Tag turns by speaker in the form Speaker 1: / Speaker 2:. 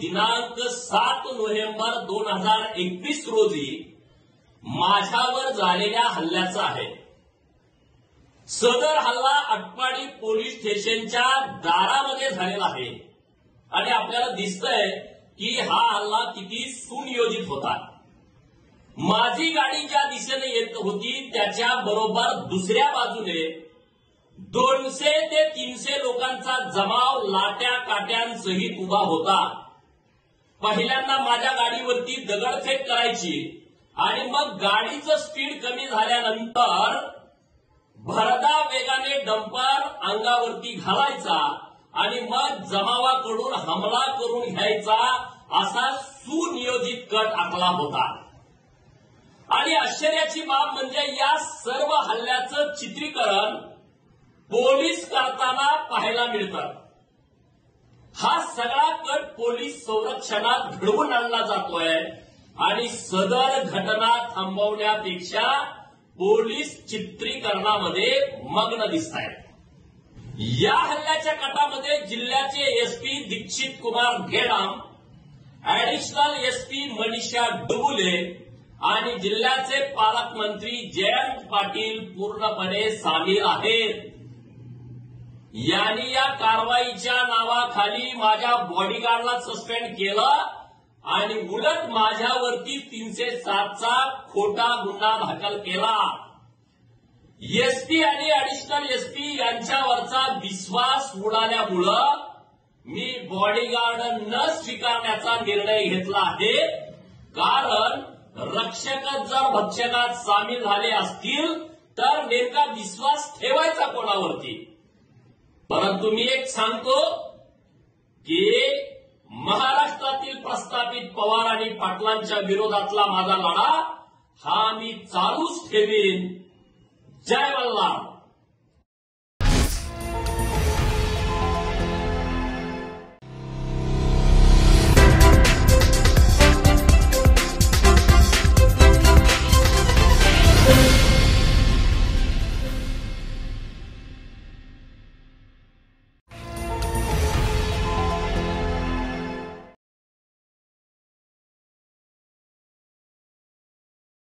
Speaker 1: दिनांक 7 नोव्हेंबर 2021 रोजी माझ्यावर झालेल्या हल्ल्याचा आहे। सदर हल्ला आटपाडी पोलीस स्टेशनच्या दारामध्ये झालेला आहे आणि आपल्याला दिसतंय की हा हल्ला किती सुनियोजित होता। माझी गाडी ज्या दिशेने येत होती त्याच्या बरोबर दुसऱ्या बाजूने 200 ते 300 लोकांचा जमाव लाट्या काट्यांसहित उभा होता। पहिल्यांदा माझ्या गाडीवरती दगडफेक करायची आणि मग गाडीचं स्पीड कमी झाल्यानंतर भरधाव वेगाने डंपर अंगावरती घालायचा आणि मग जमावाकडून हमला करून घ्यायचा असा सुनियोजित कट आखला होता। आणि आश्चर्याची बाब म्हणजे या सर्व हल्ल्याचं चित्रीकरण पोलीस करताना पाहायला मिळतं। हा सगळा कट पोलीस संरक्षणात घडवून आणला जातोय आणि सदर घटना थांबवण्यापेक्षा पोलीस चित्रीकरणामध्ये मग्न दिसतायत। या हल्ल्याच्या कटामध्ये जिल्ह्याचे SP Dikshit Kumar Ghedam, additional SP Manisha Dubule आणि जिल्ह्याचे पालकमंत्री जयंत पाटील पूर्णपणे सामील आहेत। यांनी या कारवाईच्या नावाखाली माझ्या बॉडीगार्डला सस्पेंड केलं आणि उलट माझ्यावरती 307 चा खोटा गुन्हा दाखल केला। एसपी आणि ऍडिशनल एसपी यांच्यावरचा विश्वास उडाल्यामुळं मी बॉडीगार्ड न स्वीकारण्याचा निर्णय घेतला आहे। कारण रक्षकच जर भक्षकात सामील झाले असतील तर नेमका विश्वास ठेवायचा कोणावरती। परंतु मी एक सांगतो की महाराष्ट्रातील प्रस्थापित पवार आणि पाटलांच्या विरोधातला माझा लढा हा मी चालूच ठेवीन। जय मल्हार।